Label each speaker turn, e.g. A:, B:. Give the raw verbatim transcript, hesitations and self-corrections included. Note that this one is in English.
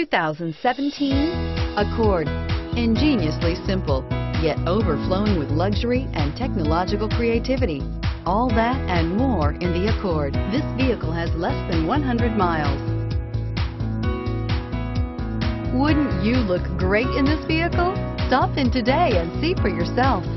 A: two thousand seventeen Accord. Ingeniously simple, yet overflowing with luxury and technological creativity. All that and more in the Accord. This vehicle has less than one hundred miles. Wouldn't you look great in this vehicle? Stop in today and see for yourself.